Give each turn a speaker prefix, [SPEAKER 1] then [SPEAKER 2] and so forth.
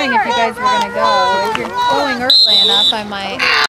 [SPEAKER 1] wondering if you guys were going to go. If you're going early enough, I might.